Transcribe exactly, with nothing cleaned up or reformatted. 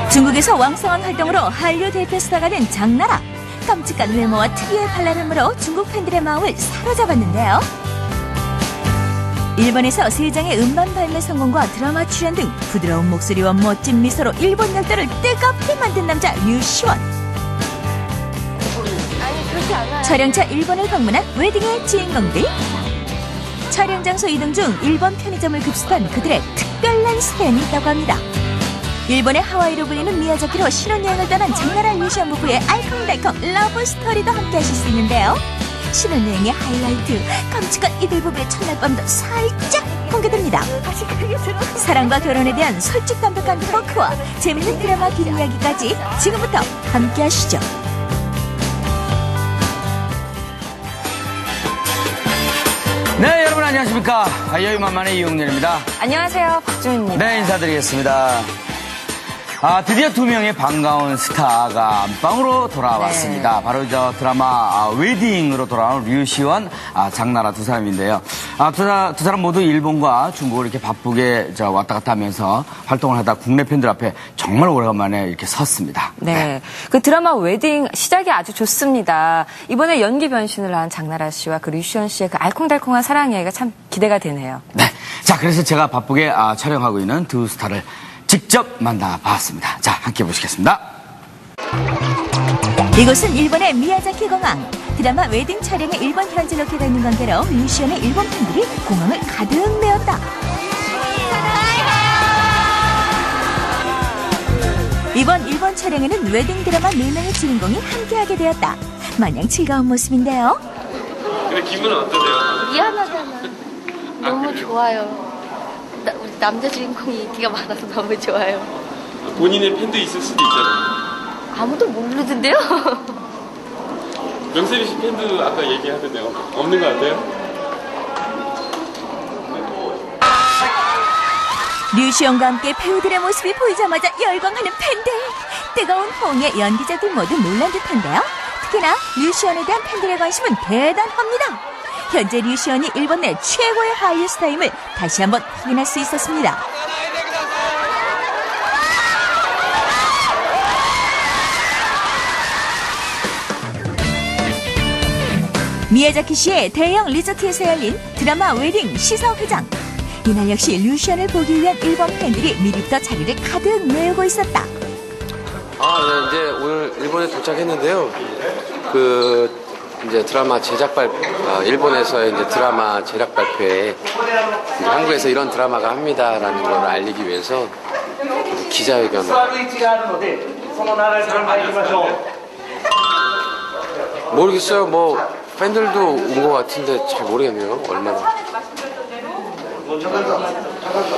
중국에서 왕성한 활동으로 한류 대표 스타가 된 장나라. 깜찍한 외모와 특유의 발랄함으로 중국 팬들의 마음을 사로잡았는데요. 일본에서 세 장의 음반 발매 성공과 드라마 출연 등 부드러운 목소리와 멋진 미소로 일본 열도를 뜨겁게 만든 남자 류시원. 아니 그렇지 않아요. 촬영차 일본을 방문한 웨딩의 주인공들. 촬영 장소 이동 중 일본 편의점을 급습한 그들의 특별한 사연이 있다고 합니다. 일본의 하와이로 불리는 미야자키로 신혼여행을 떠난 장나라 류시원 부부의 알콩달콩 러브 스토리도 함께 하실 수 있는데요. 신혼여행의 하이라이트, 깜찍한 이들 부부의 첫날 밤도 살짝 공개됩니다. 사랑과 결혼에 대한 솔직담백한 토크와 재밌는 드라마 뒷이야기까지 지금부터 함께 하시죠. 네, 여러분 안녕하십니까. 여유만만의 이용렬입니다. 안녕하세요, 박주은입니다. 네, 인사드리겠습니다. 아, 드디어 두 명의 반가운 스타가 안방으로 돌아왔습니다. 네. 바로 저 드라마 아, 웨딩으로 돌아온 류시원, 아, 장나라 두 사람인데요. 아, 두, 두 사람 모두 일본과 중국을 이렇게 바쁘게 저 왔다 갔다 하면서 활동을 하다 국내 팬들 앞에 정말 오래간만에 이렇게 섰습니다. 네. 네. 그 드라마 웨딩 시작이 아주 좋습니다. 이번에 연기 변신을 한 장나라 씨와 그 류시원 씨의 그 알콩달콩한 사랑 이야기가 참 기대가 되네요. 네. 자, 그래서 제가 바쁘게 아, 촬영하고 있는 두 스타를 직접 만나봤습니다. 자, 함께 보시겠습니다. 이곳은 일본의 미야자키 공항. 드라마 웨딩 촬영에 일본 현지 로케가 있는 관계로 류시원의 일본 팬들이 공항을 가득 메웠다. 이번 일본 촬영에는 웨딩 드라마 네 명의 주인공이 함께하게 되었다. 마냥 즐거운 모습인데요. 근데 기분은 어떠세요? 미안하잖아. 너무 좋아요. 나, 우리 남자 주인공이 인기가 많아서 너무 좋아요. 본인의 팬도 있을 수도 있잖아요. 아무도 모르던데요? 명세리 씨 팬도 아까 얘기하던데요. 없는 것 같아요? 류시원과 함께 배우들의 모습이 보이자마자 열광하는 팬들. 뜨거운 호응에 연기자들 모두 놀란 듯한데요. 특히나 류시원에 대한 팬들의 관심은 대단합니다. 현재 류시원이 일본 내 최고의 한류 스타임을 다시 한번 확인할 수 있었습니다. 미야자키 씨의 대형 리조트에서 열린 드라마 웨딩 시사회장. 이날 역시 류시원을 보기 위한 일본 팬들이 미리부터 자리를 가득 메우고 있었다. 아, 네, 이제 오늘 일본에 도착했는데요. 그 이제 드라마 제작 발표, 어, 일본에서의 이제 드라마 제작 발표에 이제 한국에서 이런 드라마가 합니다라는 걸 알리기 위해서 기자회견을. 모르겠어요. 뭐 팬들도 온 것 같은데 잘 모르겠네요. 얼마나.